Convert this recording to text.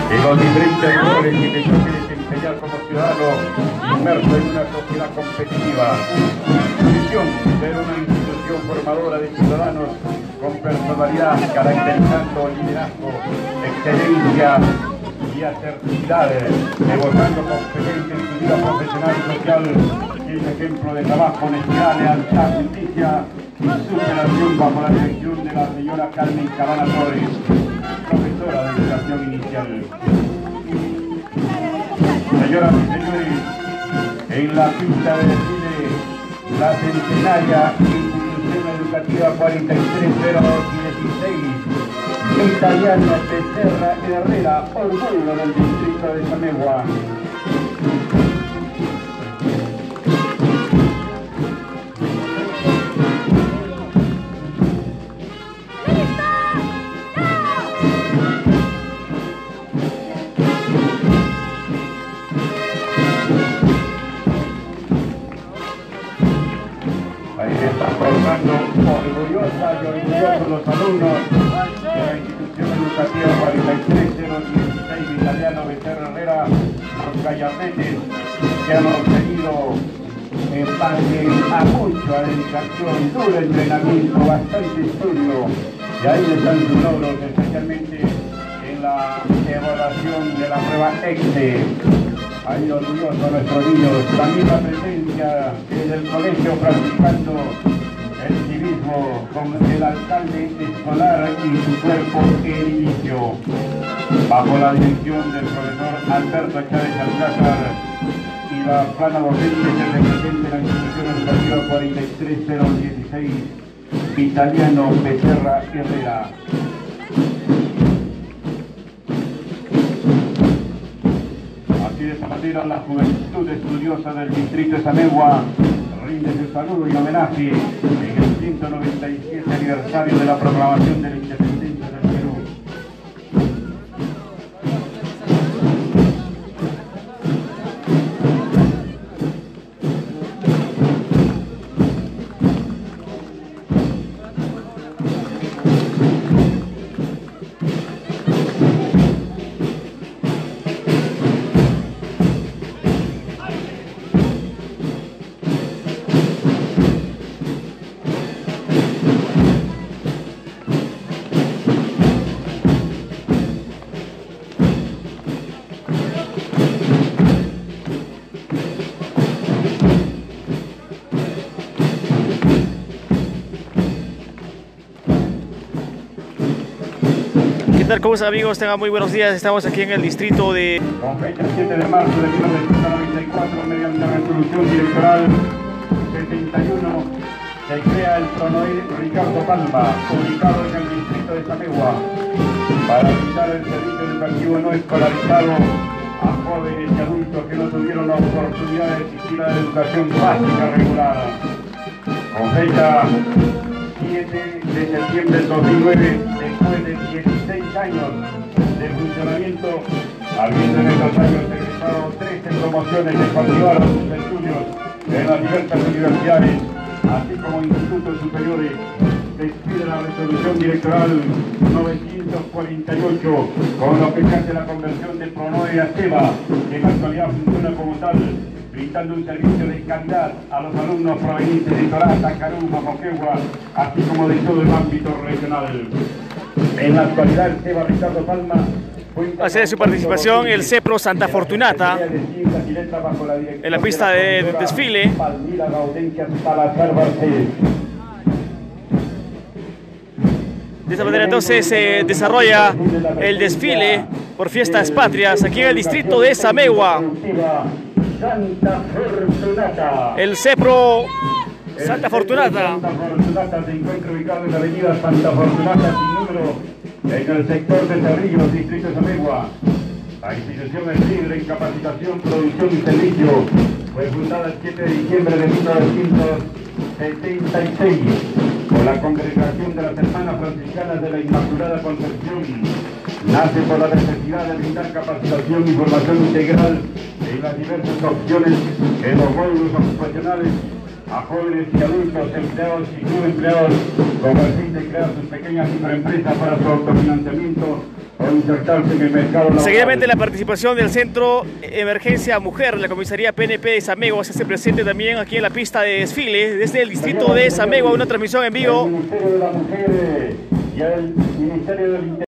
y los diferentes roles que tengo que desempeñar como ciudadano inmerso en una sociedad competitiva. Su misión, ser una institución formadora de ciudadanos con personalidad, caracterizando liderazgo, excelencia y asertividad, demostrando competencia en su vida profesional y social, y es ejemplo de trabajo, honestidad, lealtad, justicia y superación bajo la dirección de la señora Carmen Cabana Torres, profesora de educación inicial. Señoras y señores, en la pista de desfile, la centenaria institución educativa 43016, italiana Becerra Herrera, orgullo del distrito de Samegua. Orgullosa y orgullosos los alumnos de la institución educativa 43016 italiano Becerra Herrera, los gallardetes que han obtenido en base a mucha dedicación, duro entrenamiento, bastante estudio, y ahí están sus logros, especialmente en la evaluación de la prueba EXE. Ahí orgullosos nuestros niños, también la presencia del colegio practicando el civismo con el alcalde escolar y su cuerpo edilicio, bajo la dirección del profesor Alberto Chávez Alcázar y la plana docente que representa la institución educativa 43016 italiano Becerra Herrera. Así de esta manera la juventud estudiosa del distrito de Samegua rinde su saludo y homenaje en el 197 aniversario de la proclamación de la independencia del Perú. ¿Cómo están, amigos? Tengan muy buenos días. Estamos aquí en el distrito de... Con fecha 7 de marzo de 1994, mediante la resolución directoral 71, se crea el Pronoe Ricardo Palma, ubicado en el distrito de Samegua, para brindar el servicio educativo no escolarizado a jóvenes y adultos que no tuvieron la oportunidad de asistir a la educación básica regular. Con fecha 7 de septiembre del 2009, después de 16 años de funcionamiento, habiendo en estos años egresado 13 promociones que continuaron sus estudios en las diversas universidades, así como institutos superiores, se expide la resolución directoral 948, con lo que se hace la conversión de Pronoe a SEBA, que en la actualidad funciona como tal, brindando un servicio de calidad a los alumnos provenientes de Torata, Caruma, Moquegua, así como de todo el ámbito regional. En la actualidad, el SEBA Ricardo Palma hace su participación el CEPRO Santa Fortunata en la pista de desfile. De esta manera entonces se desarrolla el desfile por Fiestas Patrias aquí en el distrito de Samegua. El CEPRO Santa Fortunata. Se encuentra ubicado en la avenida Santa Fortunata sin número, en el sector de Cerrillos, distrito de Samegua. La institución es libre en capacitación, producción y servicio. Fue fundada el 7 de diciembre de 1976 por la Congregación de las Hermanas Franciscanas de la Inmaculada Concepción. Nace por la necesidad de brindar capacitación y formación integral en las diversas opciones en los módulos ocupacionales a jóvenes y adultos, empleados y subempleados, con el fin de crear sus pequeñas microempresas para su autofinanciamiento o insertarse en el mercado laboral. Seguidamente la participación del Centro Emergencia Mujer, la Comisaría PNP de Samegua se hace presente también aquí en la pista de desfile, desde el distrito de Samegua, una transmisión en vivo. El Ministerio de la Mujer y el Ministerio del Interior.